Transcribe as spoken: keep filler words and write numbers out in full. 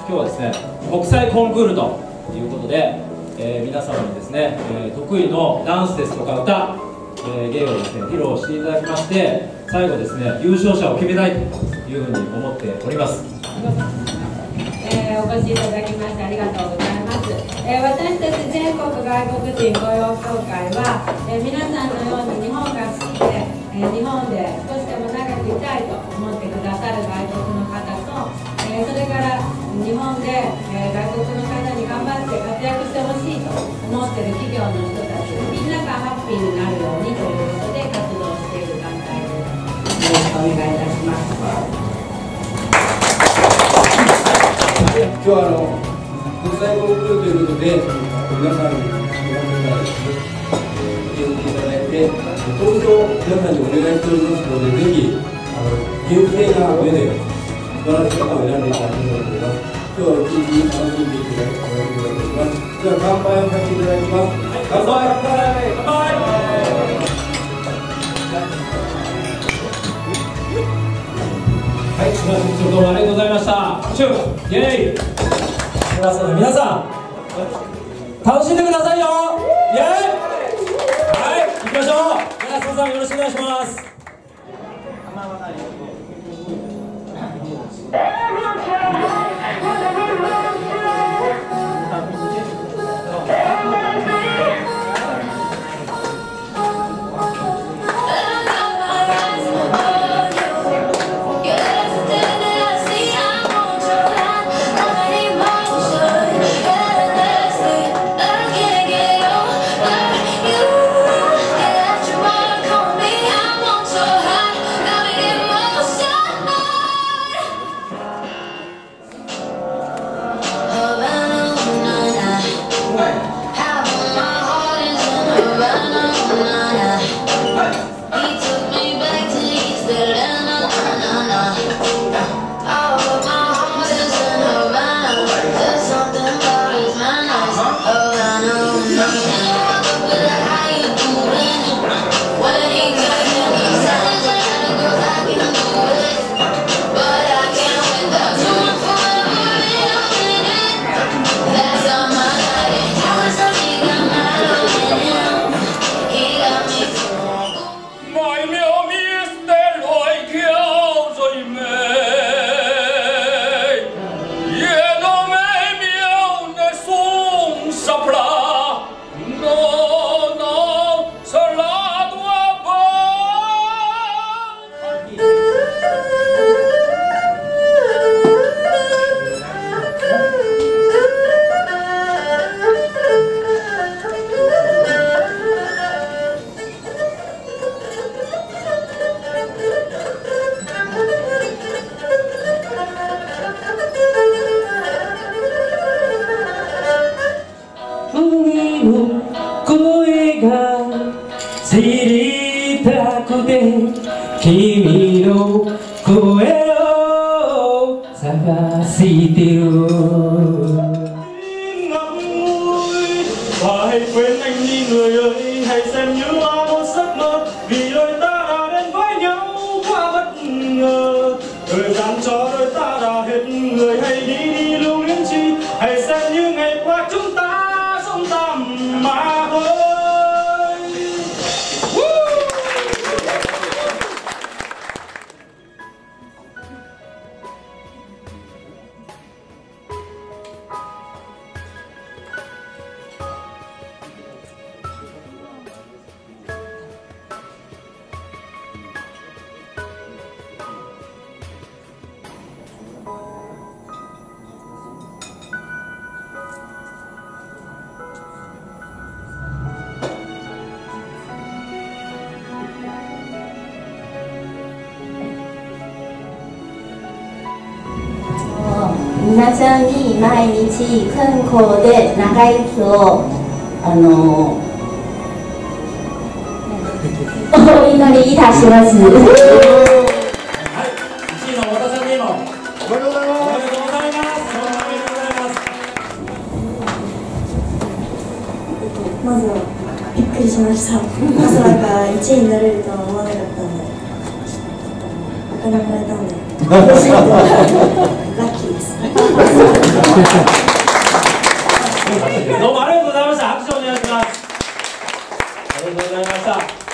今日はですね、国際コンクールということで、えー、皆様にですね、えー、得意のダンスですとか歌、えー、芸をですね、披露していただきまして、最後ですね、優勝者を決めたいというふうに思っております。 えー、お越しいただきましてありがとうございます。えー、私たち全国外国人雇用協会は、えー、皆さんのように日本が好きで、えー、日本で少しでも長くいたいと思ってくださる外国の方と、えー、それから日本で、えー、外国の方に頑張って活躍してほしいと思っている企業の人たちみんながハッピーになるようにということで活動している団体です。よろしくお願いいたします。 今日はあの国際コンクールということで皆さんに皆さんに受けていただいて投票皆さんにお願いしておりますので、ぜひあの厳正な目で素晴らしい方を選んでいただきたいと思います。今日は一日楽しんでいただきたいと思います。では乾杯をさせていただきます。乾杯乾杯乾杯。 はい、すみません、どうもありがとうございました。チュー、イエーイ。皆さん、皆さん、楽しんでくださいよ。イエーイ。はい、行きましょう。皆さん、よろしくお願いします。知りたくて君の声を探してる. Hãy quên anh đi người ơi, hãy xem như là một giấc mơ, vì đôi ta đã đến với nhau quá bất ngờ. Thời gian cho đôi ta đã hết, người hãy đi đi lưu luyến chi, hãy xem như ngày qua chúng ta sống tạm mà thôi. 皆さんに毎日健康で長生きをあのお祈りいたします。はい、 いちいの太田さんにもおめでとうございます。おめでとうございます。おめでとうございます。 まずはびっくりしました。まさかいちいになれるとは思わなかったので、お金もらえたんで嬉しいです。ラッキーです。 どうもありがとうございました。拍手をお願いします。ありがとうございました。